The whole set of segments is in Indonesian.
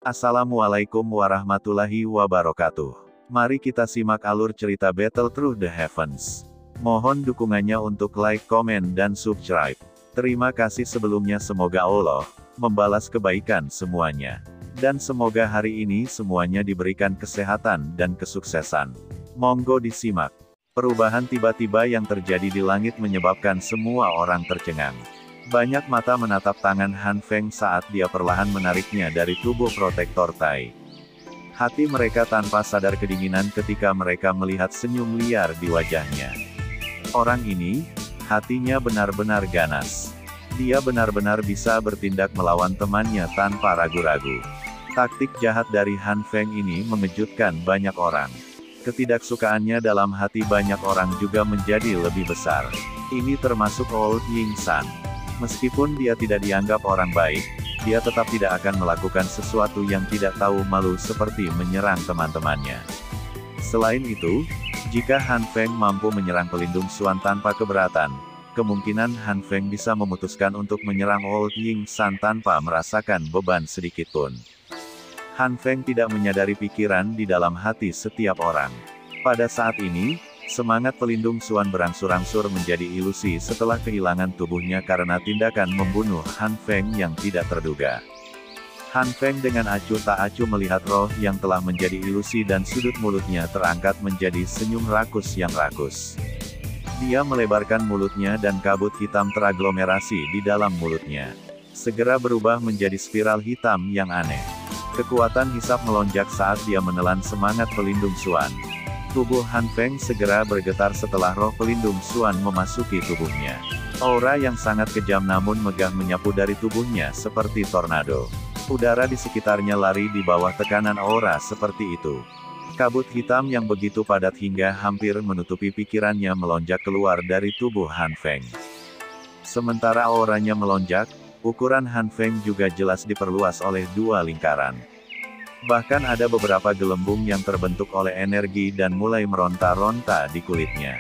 Assalamualaikum warahmatullahi wabarakatuh. Mari kita simak alur cerita Battle Through the Heavens. Mohon dukungannya untuk like, komen, dan subscribe. Terima kasih sebelumnya, semoga Allah membalas kebaikan semuanya. Dan semoga hari ini semuanya diberikan kesehatan dan kesuksesan. Monggo disimak. Perubahan tiba-tiba yang terjadi di langit menyebabkan semua orang tercengang. Banyak mata menatap tangan Han Feng saat dia perlahan menariknya dari tubuh protektor Tai. Hati mereka tanpa sadar kedinginan ketika mereka melihat senyum liar di wajahnya. Orang ini, hatinya benar-benar ganas. Dia benar-benar bisa bertindak melawan temannya tanpa ragu-ragu. Taktik jahat dari Han Feng ini mengejutkan banyak orang. Ketidaksukaannya dalam hati banyak orang juga menjadi lebih besar. Ini termasuk Old Ying San. Meskipun dia tidak dianggap orang baik, dia tetap tidak akan melakukan sesuatu yang tidak tahu malu seperti menyerang teman-temannya. Selain itu, jika Han Feng mampu menyerang pelindung Xuan tanpa keberatan, kemungkinan Han Feng bisa memutuskan untuk menyerang Old Ying San tanpa merasakan beban sedikitpun. Han Feng tidak menyadari pikiran di dalam hati setiap orang. Pada saat ini, semangat pelindung Xuan berangsur-angsur menjadi ilusi setelah kehilangan tubuhnya karena tindakan membunuh Han Feng yang tidak terduga. Han Feng dengan acuh tak acuh melihat roh yang telah menjadi ilusi dan sudut mulutnya terangkat menjadi senyum rakus yang rakus. Dia melebarkan mulutnya dan kabut hitam teraglomerasi di dalam mulutnya. Segera berubah menjadi spiral hitam yang aneh. Kekuatan hisap melonjak saat dia menelan semangat pelindung Xuan. Tubuh Han Feng segera bergetar setelah roh pelindung Xuan memasuki tubuhnya. Aura yang sangat kejam namun megah menyapu dari tubuhnya seperti tornado. Udara di sekitarnya lari di bawah tekanan aura seperti itu. Kabut hitam yang begitu padat hingga hampir menutupi pikirannya melonjak keluar dari tubuh Han Feng. Sementara auranya melonjak, ukuran Han Feng juga jelas diperluas oleh dua lingkaran. Bahkan ada beberapa gelembung yang terbentuk oleh energi dan mulai meronta-ronta di kulitnya.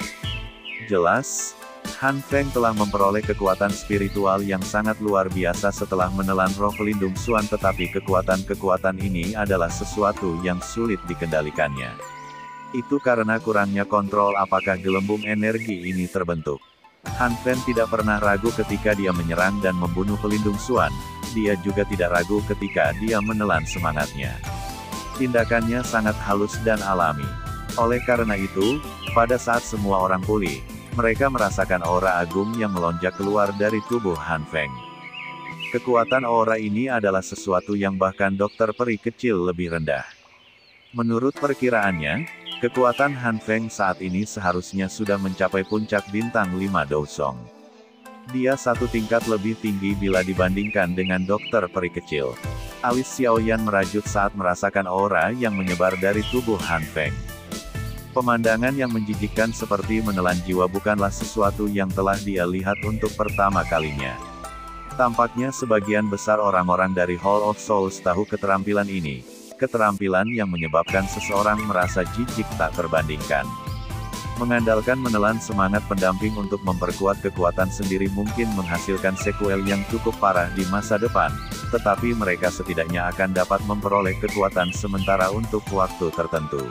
Jelas, Han Feng telah memperoleh kekuatan spiritual yang sangat luar biasa setelah menelan roh pelindung Xuan, tetapi kekuatan-kekuatan ini adalah sesuatu yang sulit dikendalikannya. Itu karena kurangnya kontrol apakah gelembung energi ini terbentuk. Han Feng tidak pernah ragu ketika dia menyerang dan membunuh pelindung Xuan, dia juga tidak ragu ketika dia menelan semangatnya. Tindakannya sangat halus dan alami. Oleh karena itu, pada saat semua orang pulih, mereka merasakan aura agung yang melonjak keluar dari tubuh Han Feng. Kekuatan aura ini adalah sesuatu yang bahkan dokter peri kecil lebih rendah. Menurut perkiraannya, kekuatan Han Feng saat ini seharusnya sudah mencapai puncak bintang 5 Dousong. Dia satu tingkat lebih tinggi bila dibandingkan dengan dokter peri kecil. Alis Xiaoyan merajut saat merasakan aura yang menyebar dari tubuh Han Feng. Pemandangan yang menjijikkan seperti menelan jiwa bukanlah sesuatu yang telah dia lihat untuk pertama kalinya. Tampaknya sebagian besar orang-orang dari Hall of Souls tahu keterampilan ini. Keterampilan yang menyebabkan seseorang merasa jijik tak terbandingkan. Mengandalkan menelan semangat pendamping untuk memperkuat kekuatan sendiri mungkin menghasilkan sekuel yang cukup parah di masa depan, tetapi mereka setidaknya akan dapat memperoleh kekuatan sementara untuk waktu tertentu.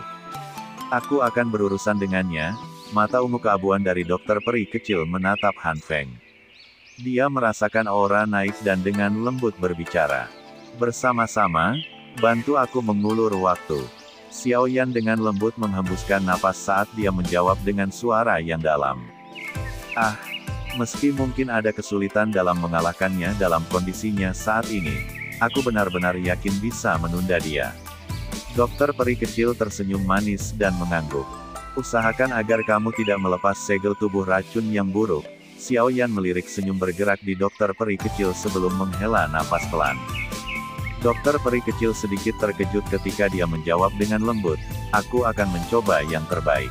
Aku akan berurusan dengannya. Mata ungu keabuan dari dokter peri kecil menatap Han Feng. Dia merasakan aura naik dan dengan lembut berbicara. Bersama-sama, bantu aku mengulur waktu. Xiaoyan dengan lembut menghembuskan napas saat dia menjawab dengan suara yang dalam. Ah, meski mungkin ada kesulitan dalam mengalahkannya dalam kondisinya saat ini, aku benar-benar yakin bisa menunda dia. Dokter peri kecil tersenyum manis dan mengangguk. Usahakan agar kamu tidak melepas segel tubuh racun yang buruk. Xiaoyan melirik senyum bergerak di dokter peri kecil sebelum menghela napas pelan. Dokter peri kecil sedikit terkejut ketika dia menjawab dengan lembut, aku akan mencoba yang terbaik.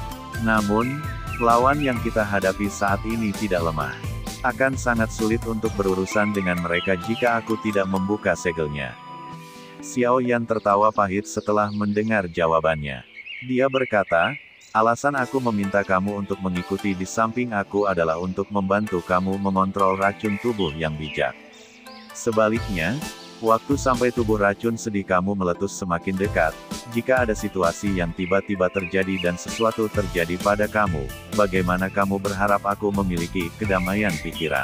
Namun, lawan yang kita hadapi saat ini tidak lemah. Akan sangat sulit untuk berurusan dengan mereka jika aku tidak membuka segelnya. Xiaoyan tertawa pahit setelah mendengar jawabannya. Dia berkata, alasan aku meminta kamu untuk mengikuti di samping aku adalah untuk membantu kamu mengontrol racun tubuh yang bijak. Sebaliknya, Waktu sampai tubuh racun sedih kamu meletus semakin dekat. Jika ada situasi yang tiba-tiba terjadi dan sesuatu terjadi pada kamu, bagaimana kamu berharap aku memiliki kedamaian pikiran?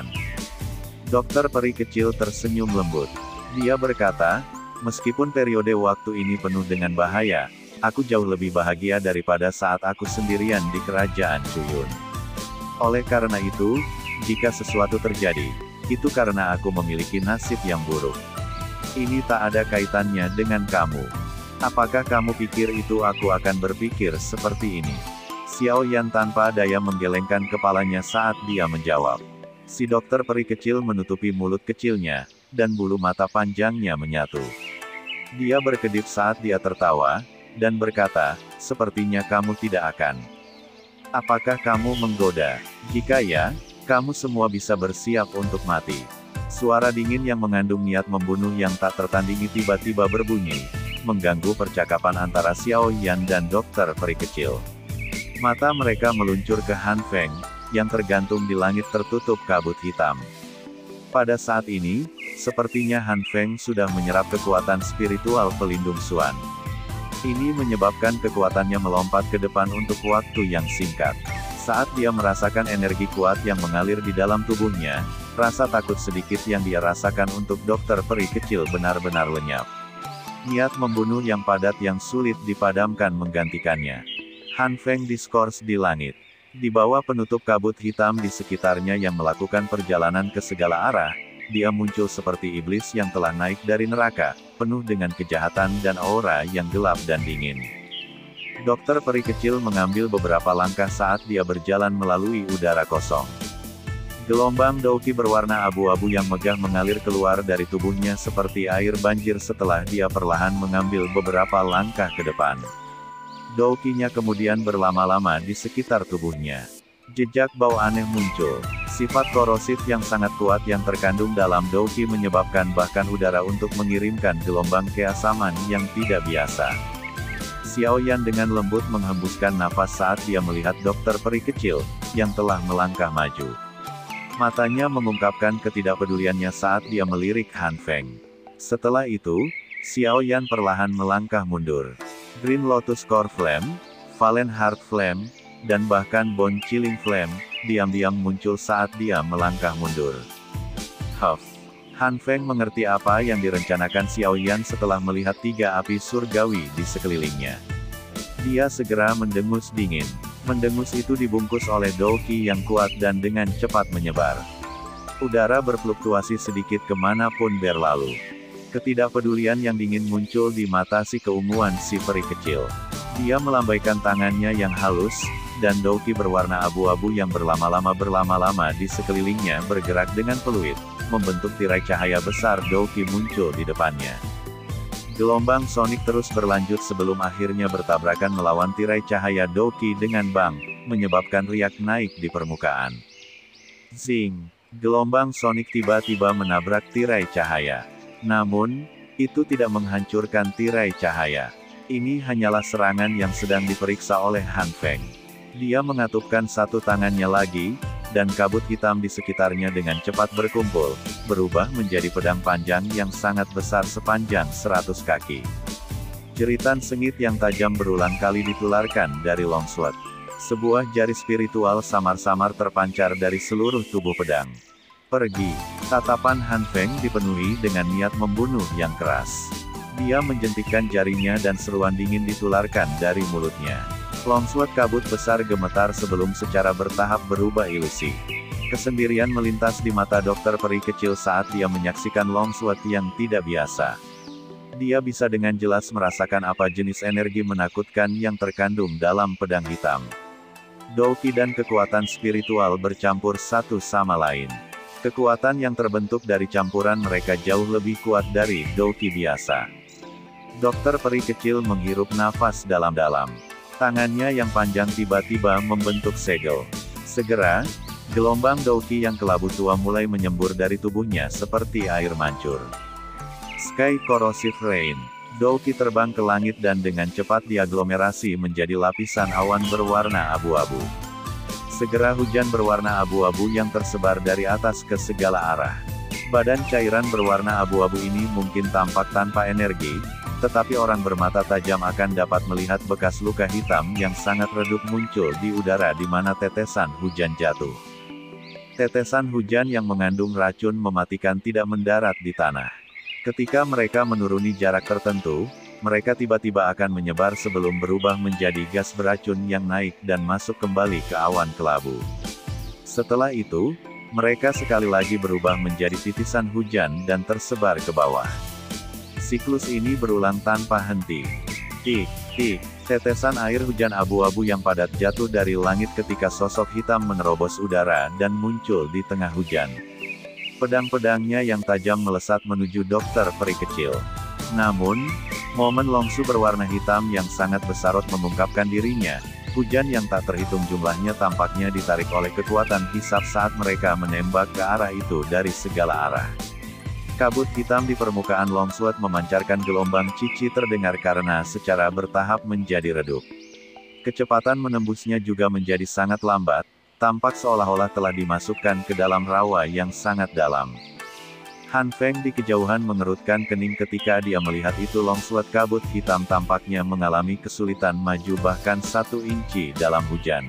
Dokter peri kecil tersenyum lembut. Dia berkata, meskipun periode waktu ini penuh dengan bahaya, aku jauh lebih bahagia daripada saat aku sendirian di kerajaan Cuyun. Oleh karena itu, jika sesuatu terjadi, itu karena aku memiliki nasib yang buruk. Ini tak ada kaitannya dengan kamu. Apakah kamu pikir itu aku akan berpikir seperti ini? Xiao Yan tanpa daya menggelengkan kepalanya saat dia menjawab. Si dokter peri kecil menutupi mulut kecilnya, dan bulu mata panjangnya menyatu. Dia berkedip saat dia tertawa, dan berkata, sepertinya kamu tidak akan. Apakah kamu menggoda? Jika ya, kamu semua bisa bersiap untuk mati. Suara dingin yang mengandung niat membunuh yang tak tertandingi tiba-tiba berbunyi, mengganggu percakapan antara Xiao Yan dan dokter peri kecil. Mata mereka meluncur ke Han Feng, yang tergantung di langit tertutup kabut hitam. Pada saat ini, sepertinya Han Feng sudah menyerap kekuatan spiritual pelindung Xuan. Ini menyebabkan kekuatannya melompat ke depan untuk waktu yang singkat. Saat dia merasakan energi kuat yang mengalir di dalam tubuhnya, rasa takut sedikit yang dia rasakan untuk dokter peri kecil benar-benar lenyap. Niat membunuh yang padat yang sulit dipadamkan menggantikannya. Han Feng diskors di langit. Di bawah penutup kabut hitam di sekitarnya yang melakukan perjalanan ke segala arah, dia muncul seperti iblis yang telah naik dari neraka, penuh dengan kejahatan dan aura yang gelap dan dingin. Dokter peri kecil mengambil beberapa langkah saat dia berjalan melalui udara kosong. Gelombang Douqi berwarna abu-abu yang megah mengalir keluar dari tubuhnya seperti air banjir setelah dia perlahan mengambil beberapa langkah ke depan. Douqi-nya kemudian berlama-lama di sekitar tubuhnya. Jejak bau aneh muncul. Sifat korosif yang sangat kuat yang terkandung dalam Douqi menyebabkan bahkan udara untuk mengirimkan gelombang keasaman yang tidak biasa. Xiao Yan dengan lembut menghembuskan nafas saat dia melihat dokter peri kecil, yang telah melangkah maju. Matanya mengungkapkan ketidakpeduliannya saat dia melirik Han Feng. Setelah itu, Xiao Yan perlahan melangkah mundur. Green Lotus Core Flame, Valen Heart Flame, dan bahkan Bone Chilling Flame, diam-diam muncul saat dia melangkah mundur. Huff. Han Feng mengerti apa yang direncanakan Xiao Yan setelah melihat 3 api surgawi di sekelilingnya. Dia segera mendengus dingin. Mendengus itu dibungkus oleh Douqi yang kuat dan dengan cepat menyebar. Udara berfluktuasi sedikit kemanapun berlalu. Ketidakpedulian yang dingin muncul di mata si keunguan si peri kecil. Dia melambaikan tangannya yang halus, dan Douqi berwarna abu-abu yang berlama-lama di sekelilingnya bergerak dengan peluit, membentuk tirai cahaya besar. Douqi muncul di depannya. Gelombang sonik terus berlanjut sebelum akhirnya bertabrakan melawan tirai cahaya Douqi dengan bang, menyebabkan riak naik di permukaan. Zing! Gelombang sonik tiba-tiba menabrak tirai cahaya. Namun, itu tidak menghancurkan tirai cahaya. Ini hanyalah serangan yang sedang diperiksa oleh Han Feng. Dia mengatupkan satu tangannya lagi, dan kabut hitam di sekitarnya dengan cepat berkumpul, berubah menjadi pedang panjang yang sangat besar sepanjang 100 kaki. Jeritan sengit yang tajam berulang kali ditularkan dari longsword. Sebuah jari spiritual samar-samar terpancar dari seluruh tubuh pedang. Pergi. Tatapan Han Feng dipenuhi dengan niat membunuh yang keras. Dia menjentikkan jarinya dan seruan dingin ditularkan dari mulutnya. Longsword kabut besar gemetar sebelum secara bertahap berubah ilusi. Kesendirian melintas di mata dokter peri kecil saat dia menyaksikan longsword yang tidak biasa. Dia bisa dengan jelas merasakan apa jenis energi menakutkan yang terkandung dalam pedang hitam. Douqi dan kekuatan spiritual bercampur satu sama lain. Kekuatan yang terbentuk dari campuran mereka jauh lebih kuat dari Douqi biasa. Dokter peri kecil menghirup nafas dalam-dalam. Tangannya yang panjang tiba-tiba membentuk segel. Segera, gelombang Douqi yang kelabu tua mulai menyembur dari tubuhnya seperti air mancur. Sky Corrosive Rain. Douqi terbang ke langit dan dengan cepat diaglomerasi menjadi lapisan awan berwarna abu-abu. Segera hujan berwarna abu-abu yang tersebar dari atas ke segala arah. Badan cairan berwarna abu-abu ini mungkin tampak tanpa energi, tetapi orang bermata tajam akan dapat melihat bekas luka hitam yang sangat redup muncul di udara di mana tetesan hujan jatuh. Tetesan hujan yang mengandung racun mematikan tidak mendarat di tanah. Ketika mereka menuruni jarak tertentu, mereka tiba-tiba akan menyebar sebelum berubah menjadi gas beracun yang naik dan masuk kembali ke awan kelabu. Setelah itu, mereka sekali lagi berubah menjadi titisan hujan dan tersebar ke bawah. Siklus ini berulang tanpa henti. Tetesan air hujan abu-abu yang padat jatuh dari langit ketika sosok hitam menerobos udara dan muncul di tengah hujan. Pedang-pedangnya yang tajam melesat menuju dokter peri kecil. Namun, momen Longsu berwarna hitam yang sangat besarot mengungkapkan dirinya. Hujan yang tak terhitung jumlahnya tampaknya ditarik oleh kekuatan hisap saat mereka menembak ke arah itu dari segala arah. Kabut hitam di permukaan Longsword memancarkan gelombang cici terdengar karena secara bertahap menjadi redup. Kecepatan menembusnya juga menjadi sangat lambat, tampak seolah-olah telah dimasukkan ke dalam rawa yang sangat dalam. Han Feng di kejauhan mengerutkan kening ketika dia melihat itu. Longsword kabut hitam tampaknya mengalami kesulitan maju bahkan 1 inci dalam hujan.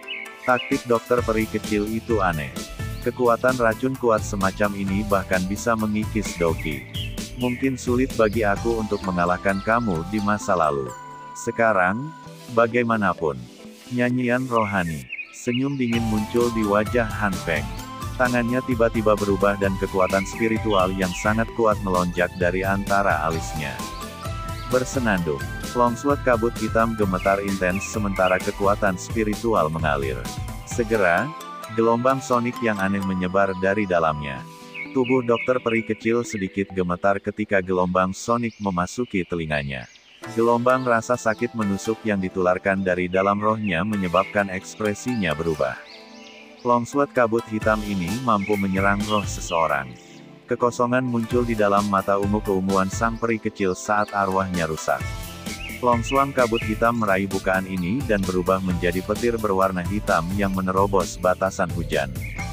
Taktik dokter peri kecil itu aneh. Kekuatan racun kuat semacam ini bahkan bisa mengikis Doki. Mungkin sulit bagi aku untuk mengalahkan kamu di masa lalu. Sekarang, bagaimanapun. Nyanyian rohani. Senyum dingin muncul di wajah Han Feng. Tangannya tiba-tiba berubah dan kekuatan spiritual yang sangat kuat melonjak dari antara alisnya. Bersenandung. Longsword kabut hitam gemetar intens sementara kekuatan spiritual mengalir. Segera, gelombang sonik yang aneh menyebar dari dalamnya. Tubuh dokter peri kecil sedikit gemetar ketika gelombang sonik memasuki telinganya. Gelombang rasa sakit menusuk yang ditularkan dari dalam rohnya menyebabkan ekspresinya berubah. Longsword kabut hitam ini mampu menyerang roh seseorang. Kekosongan muncul di dalam mata ungu keunguan sang peri kecil saat arwahnya rusak. Longsword kabut hitam meraih bukaan ini dan berubah menjadi petir berwarna hitam yang menerobos batasan hujan.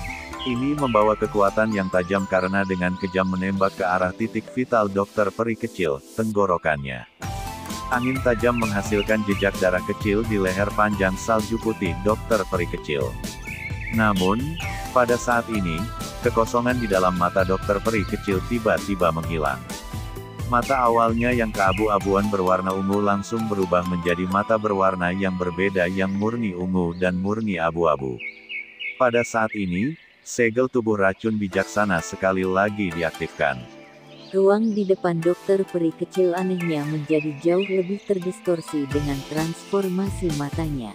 Ini membawa kekuatan yang tajam karena dengan kejam menembak ke arah titik vital dokter peri kecil, tenggorokannya. Angin tajam menghasilkan jejak darah kecil di leher panjang salju putih dokter peri kecil. Namun, pada saat ini, kekosongan di dalam mata dokter peri kecil tiba-tiba menghilang. Mata awalnya yang keabu-abuan berwarna ungu langsung berubah menjadi mata berwarna yang berbeda yang murni ungu dan murni abu-abu. Pada saat ini, segel tubuh racun bijaksana sekali lagi diaktifkan. Ruang di depan dokter peri kecil anehnya menjadi jauh lebih terdistorsi dengan transformasi matanya.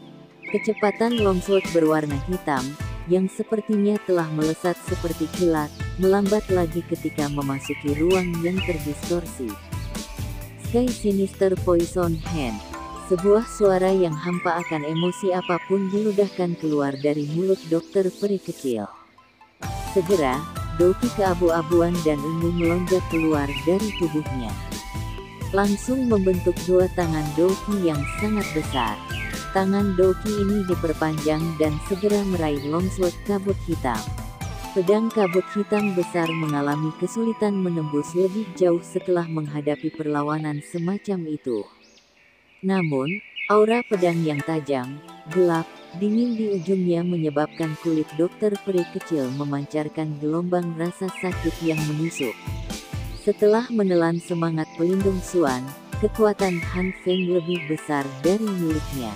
Kecepatan Longsword berwarna hitam, yang sepertinya telah melesat seperti kilat, melambat lagi ketika memasuki ruang yang terdistorsi. Sky Sinister Poison Hand. Sebuah suara yang hampa akan emosi apapun diludahkan keluar dari mulut dokter peri kecil. Segera, Doki keabu-abuan dan ungu melonjak keluar dari tubuhnya. Langsung membentuk 2 tangan Doki yang sangat besar. Tangan Doki ini diperpanjang dan segera meraih Longsword kabut hitam. Pedang kabut hitam besar mengalami kesulitan menembus lebih jauh setelah menghadapi perlawanan semacam itu. Namun, aura pedang yang tajam, gelap, dingin di ujungnya menyebabkan kulit dokter peri kecil memancarkan gelombang rasa sakit yang menusuk. Setelah menelan semangat pelindung Xuan, kekuatan Han Feng lebih besar dari miliknya.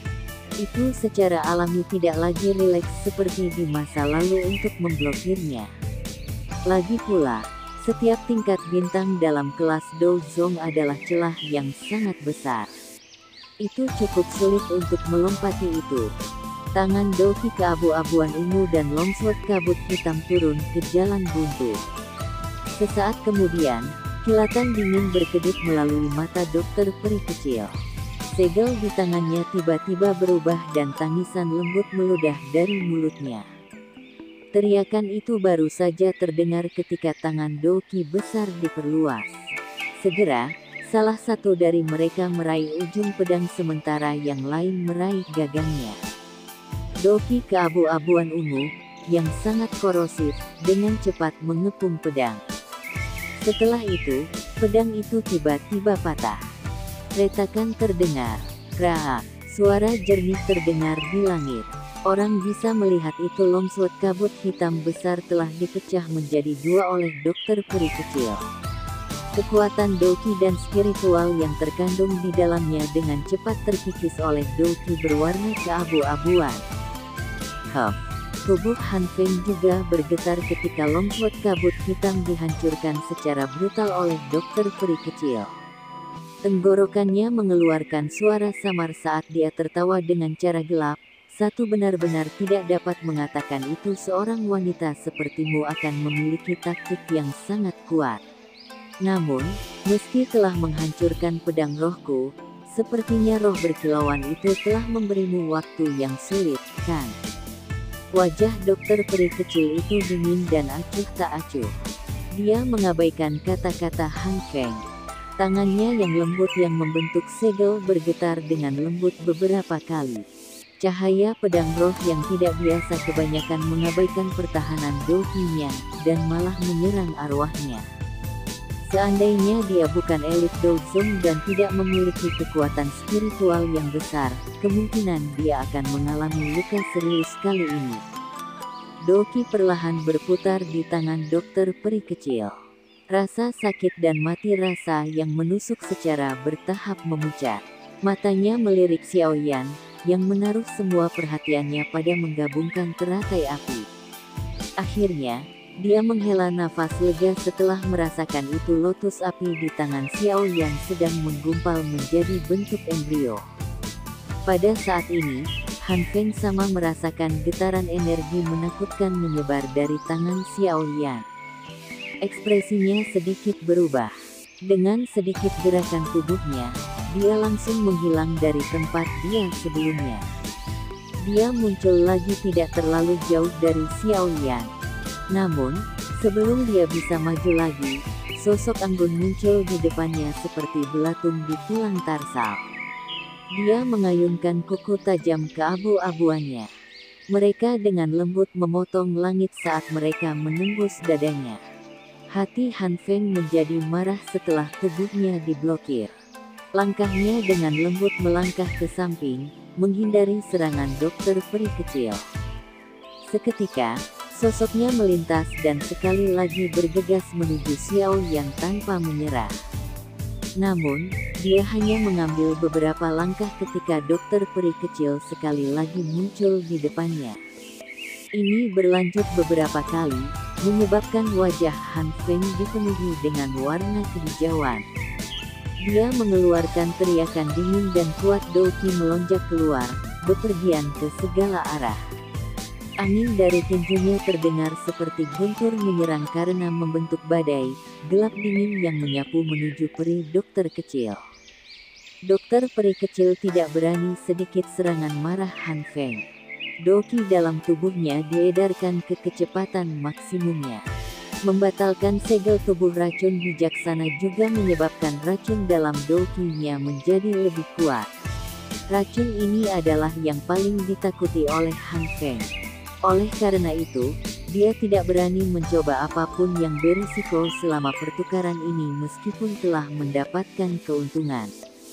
Itu secara alami tidak lagi rileks seperti di masa lalu untuk memblokirnya. Lagi pula, setiap tingkat bintang dalam kelas Douzong adalah celah yang sangat besar. Itu cukup sulit untuk melompati itu. Tangan Doki keabu-abuan ungu dan Longsword kabut hitam turun ke jalan buntu. Sesaat kemudian, kilatan dingin berkedip melalui mata dokter peri kecil. Segel di tangannya tiba-tiba berubah dan tangisan lembut meludah dari mulutnya. Teriakan itu baru saja terdengar ketika tangan Doki besar diperluas. Segera, salah satu dari mereka meraih ujung pedang sementara yang lain meraih gagangnya. Doki keabu-abuan ungu, yang sangat korosif, dengan cepat mengepung pedang. Setelah itu, pedang itu tiba-tiba patah. Retakan terdengar. Kraak. Suara jernih terdengar di langit. Orang bisa melihat itu longsword kabut hitam besar telah dipecah menjadi dua oleh dokter peri kecil. Kekuatan Doki dan spiritual yang terkandung di dalamnya dengan cepat terkikis oleh Doki berwarna keabu-abuan. Tubuh Han Feng juga bergetar ketika longsword kabut hitam dihancurkan secara brutal oleh dokter peri kecil. Tenggorokannya mengeluarkan suara samar saat dia tertawa dengan cara gelap. Satu benar-benar tidak dapat mengatakan itu seorang wanita sepertimu akan memiliki taktik yang sangat kuat. Namun, meski telah menghancurkan pedang rohku, sepertinya roh berkilauan itu telah memberimu waktu yang sulit, kan? Wajah dokter peri kecil itu dingin dan acuh tak acuh. Dia mengabaikan kata-kata Han Feng. Tangannya yang lembut yang membentuk segel bergetar dengan lembut beberapa kali. Cahaya pedang roh yang tidak biasa kebanyakan mengabaikan pertahanan Doki-nya, dan malah menyerang arwahnya. Seandainya dia bukan elit Dozong dan tidak memiliki kekuatan spiritual yang besar, kemungkinan dia akan mengalami luka serius kali ini. Doki perlahan berputar di tangan dokter peri kecil. Rasa sakit dan mati rasa yang menusuk secara bertahap memucat. Matanya melirik Xiaoyan, yang menaruh semua perhatiannya pada menggabungkan teratai api. Akhirnya, dia menghela nafas lega setelah merasakan itu lotus api di tangan Xiaoyan sedang menggumpal menjadi bentuk embrio. Pada saat ini, Han Feng sama merasakan getaran energi menakutkan menyebar dari tangan Xiaoyan. Ekspresinya sedikit berubah. Dengan sedikit gerakan tubuhnya, dia langsung menghilang dari tempat dia sebelumnya. Dia muncul lagi tidak terlalu jauh dari Xiaoyan. Namun, sebelum dia bisa maju lagi, sosok anggun muncul di depannya seperti belatung di tulang tarsal. Dia mengayunkan kuku tajam keabu-abuannya. Mereka dengan lembut memotong langit saat mereka menembus dadanya. Hati Han Feng menjadi marah setelah tubuhnya diblokir. Langkahnya dengan lembut melangkah ke samping, menghindari serangan dokter peri kecil. Seketika, sosoknya melintas dan sekali lagi bergegas menuju Xiaoyan tanpa menyerah. Namun, dia hanya mengambil beberapa langkah ketika dokter peri kecil sekali lagi muncul di depannya. Ini berlanjut beberapa kali, menyebabkan wajah Han Feng dipenuhi dengan warna kehijauan. Dia mengeluarkan teriakan dingin dan kuat. Doki melonjak keluar, bepergian ke segala arah. Angin dari tinjunya terdengar seperti guntur menyerang karena membentuk badai, gelap dingin yang menyapu menuju peri dokter kecil. Dokter peri kecil tidak berani sedikit serangan marah Han Feng. Doki dalam tubuhnya diedarkan ke kecepatan maksimumnya. Membatalkan segel tubuh racun bijaksana juga menyebabkan racun dalam Doki-nya menjadi lebih kuat. Racun ini adalah yang paling ditakuti oleh Han Feng. Oleh karena itu, dia tidak berani mencoba apapun yang berisiko selama pertukaran ini meskipun telah mendapatkan keuntungan.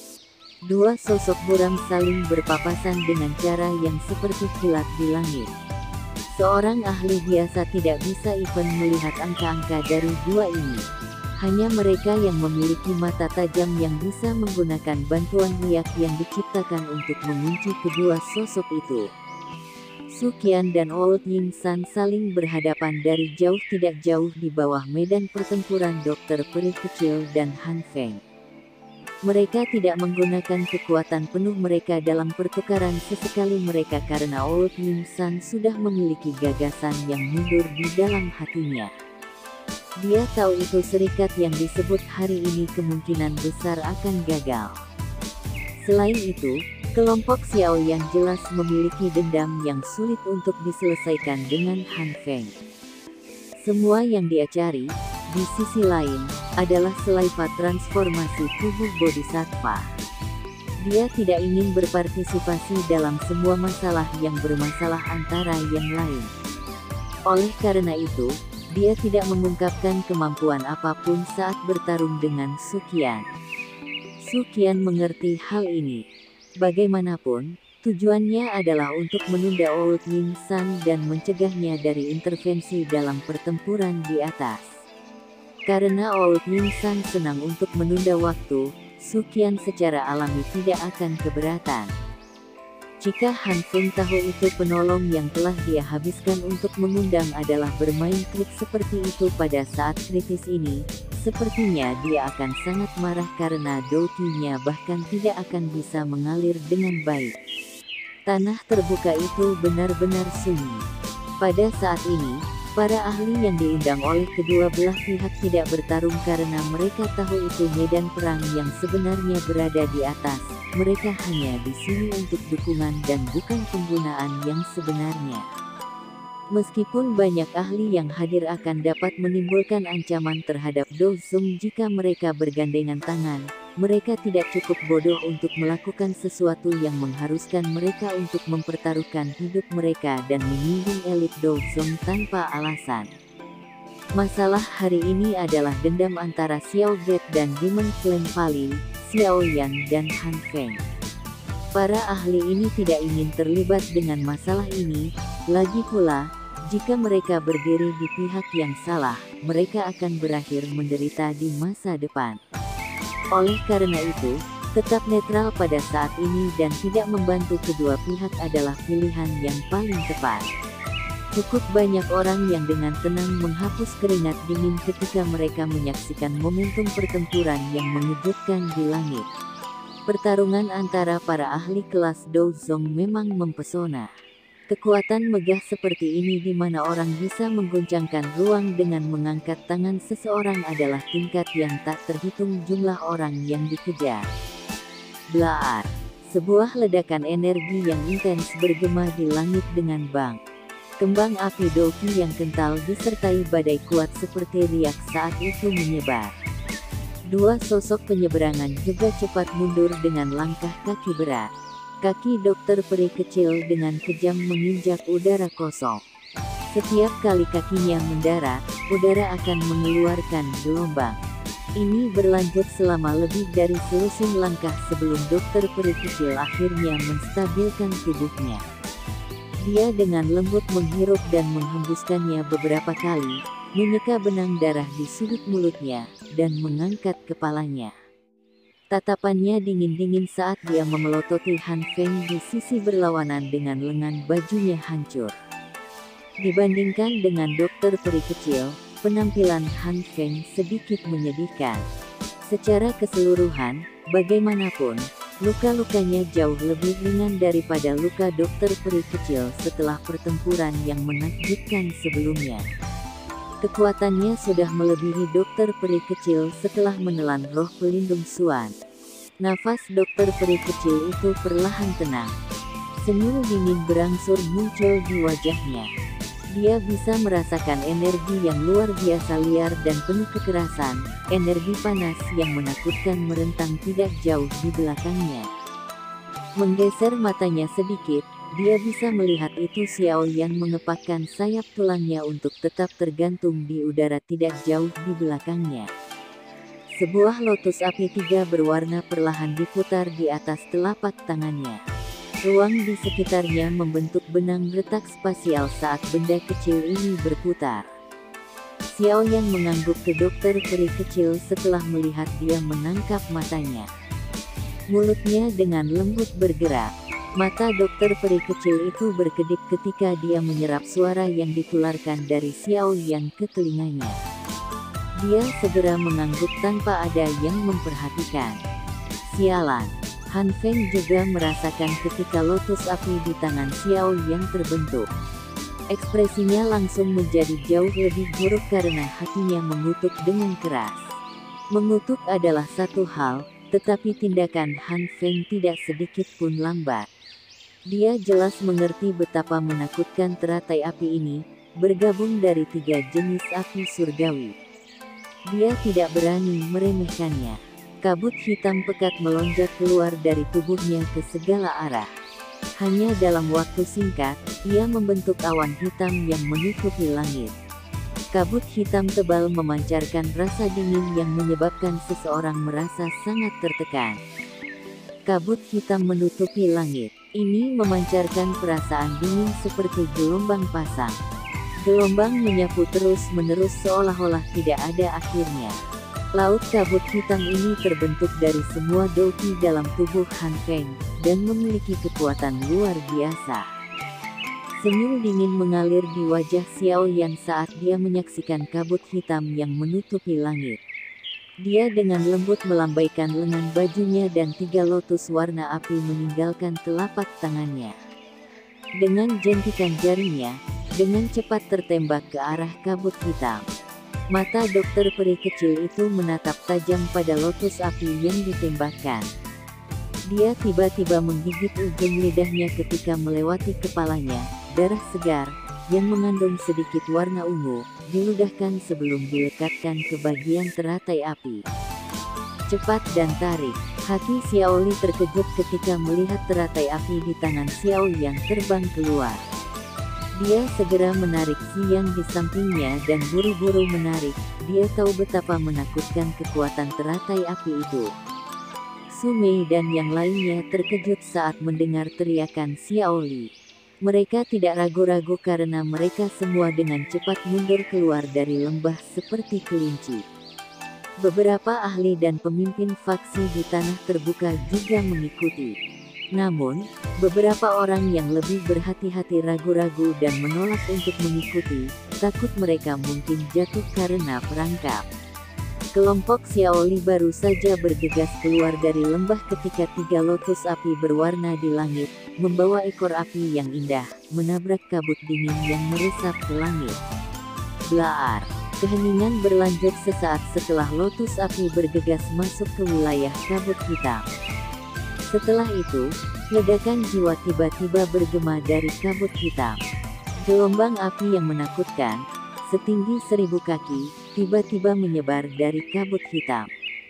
Dua sosok buram saling berpapasan dengan cara yang seperti kilat di langit. Seorang ahli biasa tidak bisa even melihat angka-angka dari dua ini. Hanya mereka yang memiliki mata tajam yang bisa menggunakan bantuan riak yang diciptakan untuk mengunci kedua sosok itu. Su Qian dan Old Ying San saling berhadapan dari jauh tidak jauh di bawah medan pertempuran dokter peri kecil dan Han Feng. Mereka tidak menggunakan kekuatan penuh mereka dalam pertukaran sesekali mereka karena Old Ying San sudah memiliki gagasan yang mundur di dalam hatinya. Dia tahu itu serikat yang disebut hari ini kemungkinan besar akan gagal. Selain itu, kelompok Xiaoyan jelas memiliki dendam yang sulit untuk diselesaikan dengan Han Feng. Semua yang dia cari, di sisi lain, adalah selaiva transformasi tubuh bodhisattva. Dia tidak ingin berpartisipasi dalam semua masalah yang bermasalah antara yang lain. Oleh karena itu, dia tidak mengungkapkan kemampuan apapun saat bertarung dengan Su Qian. Su Qian mengerti hal ini. Bagaimanapun, tujuannya adalah untuk menunda Old Yin San dan mencegahnya dari intervensi dalam pertempuran di atas. Karena Old Yin San senang untuk menunda waktu, Su Qian secara alami tidak akan keberatan. Jika Han Feng tahu itu penolong yang telah dia habiskan untuk mengundang adalah bermain trik seperti itu pada saat kritis ini, sepertinya dia akan sangat marah karena Dou Qi-nya bahkan tidak akan bisa mengalir dengan baik. Tanah terbuka itu benar-benar sunyi. Pada saat ini, para ahli yang diundang oleh kedua belah pihak tidak bertarung karena mereka tahu itu medan perang yang sebenarnya berada di atas. Mereka hanya di sini untuk dukungan dan bukan penggunaan yang sebenarnya. Meskipun banyak ahli yang hadir akan dapat menimbulkan ancaman terhadap Do Zong jika mereka bergandengan tangan, mereka tidak cukup bodoh untuk melakukan sesuatu yang mengharuskan mereka untuk mempertaruhkan hidup mereka dan menyinggung elit Do Zong tanpa alasan. Masalah hari ini adalah dendam antara Xiao Get dan Demon Flame Valley, Xiao Yan dan Han Feng. Para ahli ini tidak ingin terlibat dengan masalah ini, lagi pula, jika mereka berdiri di pihak yang salah, mereka akan berakhir menderita di masa depan. Oleh karena itu, tetap netral pada saat ini dan tidak membantu kedua pihak adalah pilihan yang paling tepat. Cukup banyak orang yang dengan tenang menghapus keringat dingin ketika mereka menyaksikan momentum pertempuran yang mengejutkan di langit. Pertarungan antara para ahli kelas Do Zong memang mempesona. Kekuatan megah seperti ini di mana orang bisa mengguncangkan ruang dengan mengangkat tangan seseorang adalah tingkat yang tak terhitung jumlah orang yang dikejar. Blaar. Sebuah ledakan energi yang intens bergema di langit dengan bang. Kembang api Do Qi yang kental disertai badai kuat seperti riak saat itu menyebar. Dua sosok penyeberangan juga cepat mundur dengan langkah kaki berat. Kaki dokter peri kecil dengan kejam menginjak udara kosong. Setiap kali kakinya mendarat, udara akan mengeluarkan gelombang. Ini berlanjut selama lebih dari selusin langkah sebelum dokter peri kecil akhirnya menstabilkan tubuhnya. Dia dengan lembut menghirup dan menghembuskannya beberapa kali, menyeka benang darah di sudut mulutnya, dan mengangkat kepalanya. Tatapannya dingin-dingin saat dia memelototi Han Feng di sisi berlawanan dengan lengan bajunya hancur. Dibandingkan dengan dokter peri kecil, penampilan Han Feng sedikit menyedihkan. Secara keseluruhan, bagaimanapun, luka-lukanya jauh lebih ringan daripada luka dokter peri kecil setelah pertempuran yang menakjubkan sebelumnya. Kekuatannya sudah melebihi dokter peri kecil setelah menelan roh pelindung Suan. Nafas dokter peri kecil itu perlahan tenang. Senyum dingin berangsur muncul di wajahnya. Dia bisa merasakan energi yang luar biasa liar dan penuh kekerasan, energi panas yang menakutkan merentang tidak jauh di belakangnya. Menggeser matanya sedikit, dia bisa melihat itu Xiao Yan mengepakkan sayap tulangnya untuk tetap tergantung di udara tidak jauh di belakangnya. Sebuah lotus api tiga berwarna perlahan diputar di atas telapak tangannya. Ruang di sekitarnya membentuk benang retak spasial saat benda kecil ini berputar. Xiao Yan mengangguk ke dokter peri kecil setelah melihat dia menangkap matanya. Mulutnya dengan lembut bergerak. Mata dokter peri kecil itu berkedip ketika dia menyerap suara yang ditularkan dari Xiao Yan ke telinganya. Dia segera mengangguk tanpa ada yang memperhatikan. Sialan. Han Feng juga merasakan ketika lotus api di tangan Xiao Yan terbentuk. Ekspresinya langsung menjadi jauh lebih buruk karena hatinya mengutuk dengan keras. Mengutuk adalah satu hal, tetapi tindakan Han Feng tidak sedikit pun lambat. Dia jelas mengerti betapa menakutkan teratai api ini, bergabung dari 3 jenis api surgawi. Dia tidak berani meremehkannya. Kabut hitam pekat melonjak keluar dari tubuhnya ke segala arah. Hanya dalam waktu singkat, ia membentuk awan hitam yang menutupi langit. Kabut hitam tebal memancarkan rasa dingin yang menyebabkan seseorang merasa sangat tertekan. Kabut hitam menutupi langit. Ini memancarkan perasaan dingin seperti gelombang pasang. Gelombang menyapu terus-menerus seolah-olah tidak ada akhirnya. Laut kabut hitam ini terbentuk dari semua douqi dalam tubuh Han Feng, dan memiliki kekuatan luar biasa. Senyum dingin mengalir di wajah Xiao Yan saat dia menyaksikan kabut hitam yang menutupi langit. Dia dengan lembut melambaikan lengan bajunya dan 3 lotus warna api meninggalkan telapak tangannya. Dengan jentikan jarinya, dengan cepat tertembak ke arah kabut hitam. Mata dokter peri kecil itu menatap tajam pada lotus api yang ditembakkan. Dia tiba-tiba menggigit ujung lidahnya ketika melewati kepalanya. Darah segar, yang mengandung sedikit warna ungu, diludahkan sebelum dilekatkan ke bagian teratai api. Cepat dan tarik. Hati Xiaoli terkejut ketika melihat teratai api di tangan Xiao yang terbang keluar. Dia segera menarik Xian di sampingnya dan buru-buru menarik. Dia tahu betapa menakutkan kekuatan teratai api itu. Su Mei dan yang lainnya terkejut saat mendengar teriakan Xiaoli. Mereka tidak ragu-ragu karena mereka semua dengan cepat mundur keluar dari lembah seperti kelinci. Beberapa ahli dan pemimpin faksi di tanah terbuka juga mengikuti. Namun, beberapa orang yang lebih berhati-hati ragu-ragu dan menolak untuk mengikuti, takut mereka mungkin jatuh karena perangkap. Kelompok Xiaoli baru saja bergegas keluar dari lembah ketika 3 lotus api berwarna di langit, membawa ekor api yang indah, menabrak kabut dingin yang meresap ke langit. Blaar. Keheningan berlanjut sesaat setelah lotus api bergegas masuk ke wilayah kabut hitam. Setelah itu, ledakan jiwa tiba-tiba bergema dari kabut hitam. Gelombang api yang menakutkan, setinggi 1000 kaki, tiba-tiba menyebar dari kabut hitam.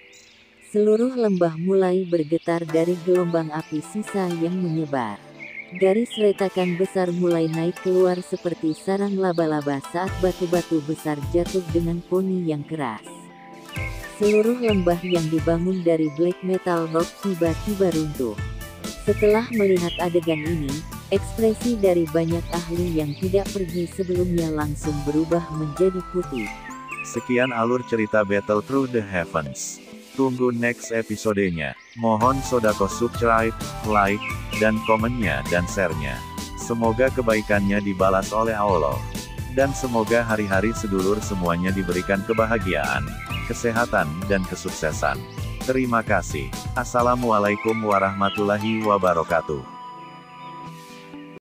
Seluruh lembah mulai bergetar dari gelombang api sisa yang menyebar. Garis retakan besar mulai naik keluar seperti sarang laba-laba saat batu-batu besar jatuh dengan poni yang keras. Seluruh lembah yang dibangun dari black metal rock tiba-tiba runtuh. Setelah melihat adegan ini, ekspresi dari banyak ahli yang tidak pergi sebelumnya langsung berubah menjadi putih. Sekian alur cerita Battle Through the Heavens. Tunggu next episodenya. Mohon sodako subscribe, like, dan komennya dan share-nya. Semoga kebaikannya dibalas oleh Allah. Dan semoga hari-hari sedulur semuanya diberikan kebahagiaan, kesehatan, dan kesuksesan. Terima kasih. Assalamualaikum warahmatullahi wabarakatuh.